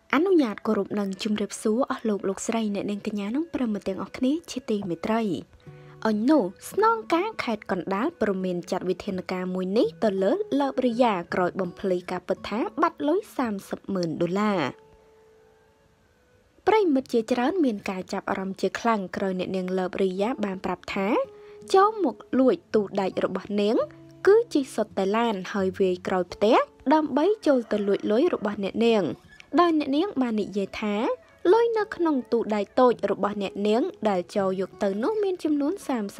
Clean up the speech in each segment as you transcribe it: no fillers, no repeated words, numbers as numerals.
អនុញ្ញាតគោរពនឹងជំរាបសួរអស់លោកស្រីអ្នកនាងកញ្ញានិងប្រិយមិត្តទាំងអស់គ្នាជាទីមេត្រីអញនោះស្នងការខេត្តកណ្ដាលព្រមមានចាត់វិធានការមួយនេះទៅលើលើបរិយាក្រោយបំភ្លៃការពិតថាបាត់លុយ$30,000ប្រិយមិត្តជាច្រើនមានការចាប់អារម្មណ៍ជាខ្លាំងក្រោយអ្នកនាងលើបរិយាបានប្រាប់ថាចូលមកលួចទូដែករបស់នាងគឺជិះសុទ្ធតែឡានហើយវាយក្រោយផ្ទះដើម្បីចូលទៅលួចលុយរបស់អ្នកនាងដោយអ្នកនាងបាននិយាយថាលុយនៅក្នុងទូដែកតូចរបស់អ្នកនាងដែលចូលយកទៅនោះមានចំនួន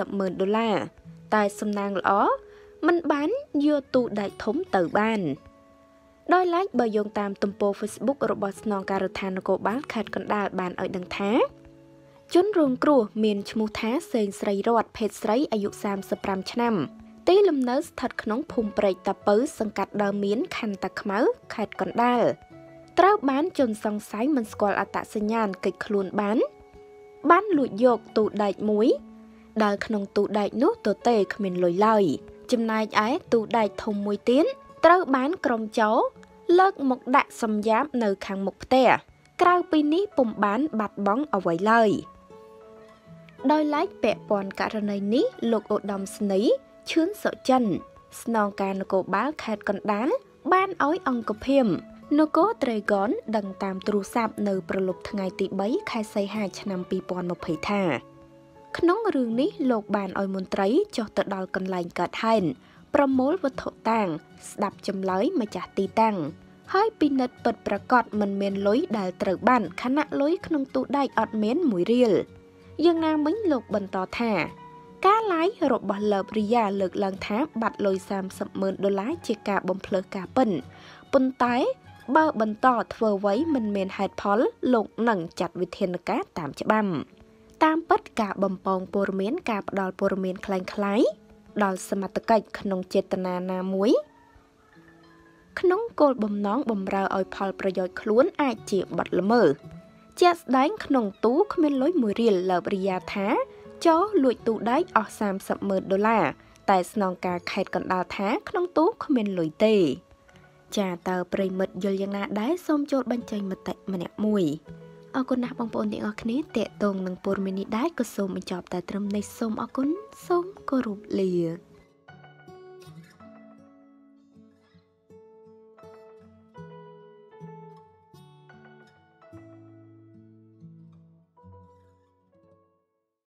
$30,000តែសំណាងល្អមិនបានយកទូដែកធំទៅបានដោយឡែកបើយោងតាមទំព័រ Facebook របស់ស្នងការដ្ឋាននគរបាលខេត្តកណ្ដាលបានឲ្យដឹងថាជនរងគ្រោះមានឈ្មោះថាសេងស្រីរតភេទស្រីអាយុ35ឆ្នាំទីលំនៅស្ថិតក្នុងភូមិព្រែកតាពៅសង្កាត់ដើមមានខណ្ឌតាខ្មៅខេត្តកណ្ដាលត្រូវបានជនសង្ស័យមិនស្គាល់អត្តសញ្ញាណគេចខ្លួនបានលួចយកទូដែកមួយដែលក្នុងទូដែកនោះទទេគ្មានលុយឡើយចំណែកឯទូដែកធំមួយទៀតត្រូវបានក្រុមចោរលើកមកដាក់សម្យាបនៅខាងមុខផ្ទះក្រៅពីនេះពុំបានបាត់បង់អ្វីឡើយដោយឡែកពាក់ព័ន្ធករណីនេះលោកឧត្តមស្នីឈឿនសុចិនស្នងការនគរបាលខេត្តកណ្ដាលបានឲ្យអង្គភាពនគរត្រេកនដឹងតាមទូរស័ព្ទនៅប្រលប់ថ្ងៃទី3ខែសីហាឆ្នាំ2020ថាក្នុងរឿងនេះលោកបានឲ្យមន្ត្រីចុះទៅដល់កន្លែងកើតហេតុប្រមូលវត្ថុតាងស្ដាប់ចម្លើយម្ចាស់ទីតាំងហើយពិនិត្យពិតប្រាកដមិនមានលុយដែលត្រូវបានខណៈលុយក្នុងទូដែកអត់មាន1រៀលយ៉ាងណាមិញលោកបន្តថាការឡាយរបស់លើបរិយាលើកឡើងថាបាត់លុយ$30,000ជាការបំភ្លើសការពិនប៉ុន្តែបើបន្តធ្វើអ្វីមិនមានហេតុផលលោកនឹងចាត់វិធានការតាមច្បាប់តាមពិតការបំពងព័ត៌មានការផ្ដល់ព័ត៌មានคล้ายៗដល់សមត្ថកិច្ចក្នុងចេតនាណាមួយក្នុងគោលបំណងបំរើឲ្យផលប្រយោជន៍ខ្លួនអាចជាបទល្មើសជាក់ស្ដែងក្នុងទូគ្មានលុយ1រៀលលើបរិយាថាចោរលួចទូដែកអស់$30,000តែស្នងការខេត្តកណ្ដាលថាក្នុងទូគ្មានលុយទេចាតើប្រិមិត្តយល់យ៉ាងណាដែរសូមចូលបញ្ចេញមតិម្នាក់មួយអរគុណណាស់បងប្អូនទាំងអស់គ្នាតេតងនឹងព័ត៌មាននេះដែរក៏សូមបញ្ចប់តែត្រឹមនេះសូមអរគុណសូមគោរពលា